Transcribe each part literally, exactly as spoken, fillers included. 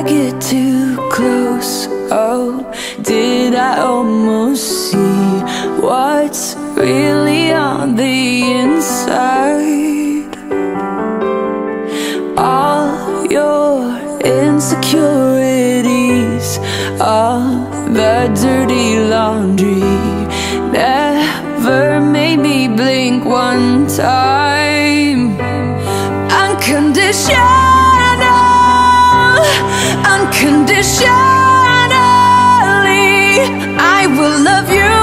get too close? Oh, did I almost see what's really on the inside? All your insecurities, all the dirty laundry, never made me blink one time. Unconditional, unconditionally, I will love you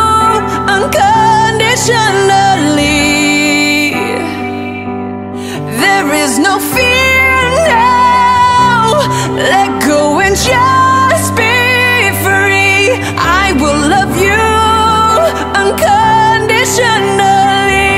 unconditionally. There is no fear now, let go and just be free. I will love you unconditionally.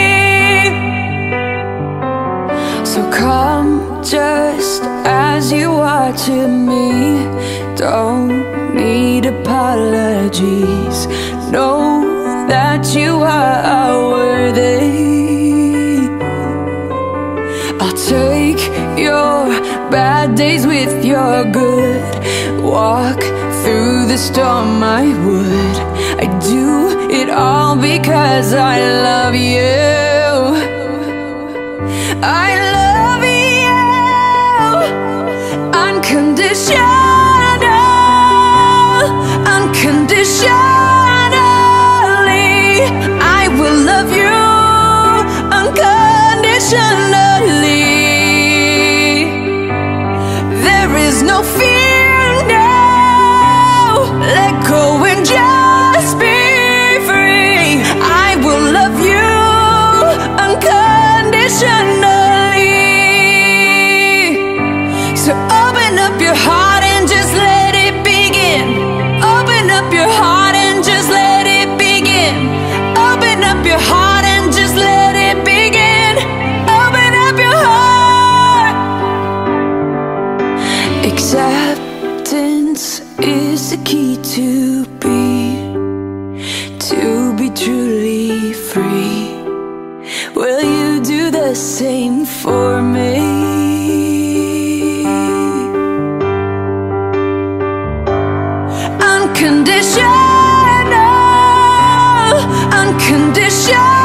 So come just as you are to me. Don't need apologies. Know that you are worthy. I'll take your bad days with your good. Walk through the storm I would. I do it all because I love you. I love you unconditional, unconditionally. I will love you unconditionally. There is no fear now, let go and just be free. I will love you unconditionally. So open up your heart and just let it begin. Open up your heart and just let it begin. Open up your heart and just let it begin. Open up your heart. Acceptance is the key to be, to be truly free. Will you do the same for me? Unconditional, unconditional.